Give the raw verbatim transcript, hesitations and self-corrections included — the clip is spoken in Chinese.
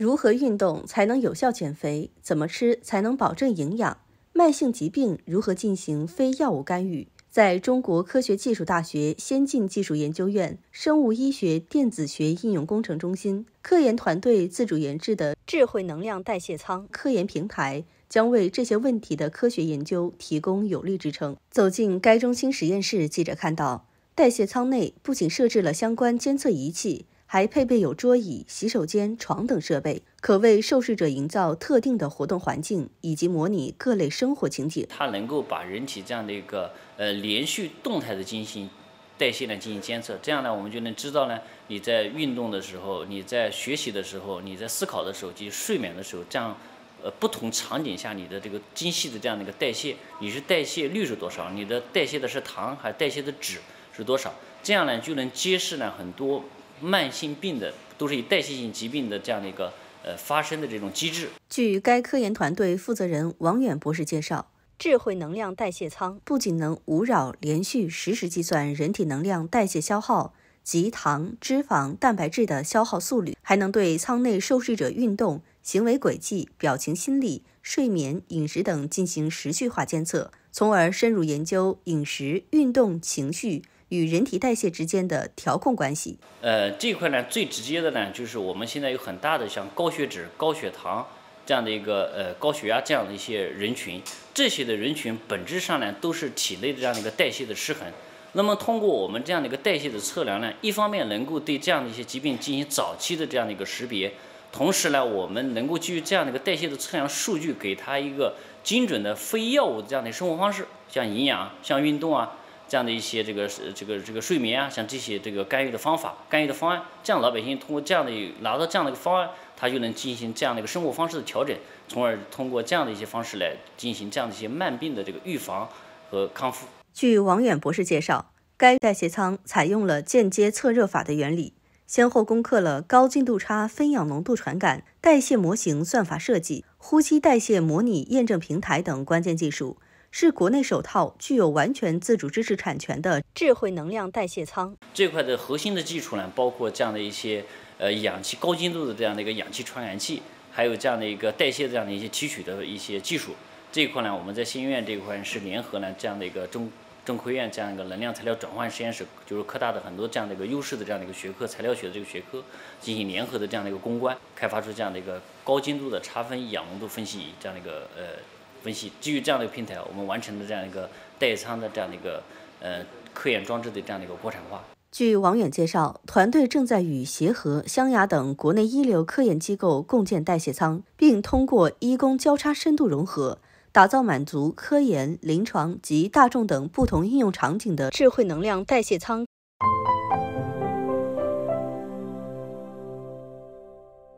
如何运动才能有效减肥？怎么吃才能保证营养？慢性疾病如何进行非药物干预？在中国科学技术大学先进技术研究院生物医学电子学应用工程中心科研团队自主研制的智慧能量代谢舱科研平台，将为这些问题的科学研究提供有力支撑。走进该中心实验室，记者看到，代谢舱内不仅设置了相关监测仪器，还配备有桌椅、洗手间、床等设备，可为受试者营造特定的活动环境，以及模拟各类生活情景。 它能够把人体这样的一个呃连续动态的进行代谢呢进行监测，这样呢我们就能知道呢你在运动的时候、你在学习的时候、你在思考的时候及睡眠的时候，这样呃不同场景下你的这个精细的这样的一个代谢，你是代谢率是多少，你的代谢的是糖还是代谢的脂是多少，这样呢就能揭示呢很多慢性病的都是以代谢性疾病的这样的一个呃发生的这种机制。 据该科研团队负责人王远博士介绍，智慧能量代谢舱不仅能无扰连续实时计算人体能量代谢消耗及糖、脂肪、蛋白质的消耗速率，还能对舱内受试者运动、行为轨迹、表情心理、睡眠、饮食等进行时序化监测，从而深入研究饮食、运动、情绪与人体代谢之间的调控关系。 呃，这一块呢，最直接的呢，就是我们现在有很大的像高血脂、高血糖这样的一个呃高血压这样的一些人群，这些的人群本质上呢，都是体内的这样的一个代谢的失衡。那么通过我们这样的一个代谢的测量呢，一方面能够对这样的一些疾病进行早期的这样的一个识别，同时呢，我们能够基于这样的一个代谢的测量数据，给它一个精准的非药物这样的生活方式，像营养、像运动啊。这样的一些这个这个这个睡眠啊，像这些这个干预的方法、干预的方案，这样老百姓通过这样的拿到这样的一个方案，他就能进行这样的一个生活方式的调整，从而通过这样的一些方式来进行这样的一些慢病的这个预防和康复。 据王远博士介绍，该代谢舱采用了间接测热法的原理，先后攻克了高精度差分氧浓度传感、代谢模型算法设计、呼吸代谢模拟验证平台等关键技术。是国内首套具有完全自主知识产权的智慧能量代谢舱。 这块的核心的技术呢，包括这样的一些呃氧气高精度的这样的一个氧气传感器，还有这样的一个代谢这样的一些提取的一些技术。这一块呢，我们在新医院这一块是联合了这样的一个中中科院这样一个能量材料转换实验室，就是科大的很多这样的一个优势的这样的一个学科，材料学的这个学科进行联合的这样的一个攻关，开发出这样的一个高精度的差分异氧浓度分析仪这样的一个呃。分析基于这样的一个平台，我们完成了这样一个代谢舱的这样的一个呃科研装置的这样的一个国产化。 据王远介绍，团队正在与协和、湘雅等国内一流科研机构共建代谢舱，并通过医工交叉深度融合，打造满足科研、临床及大众等不同应用场景的智慧能量代谢舱。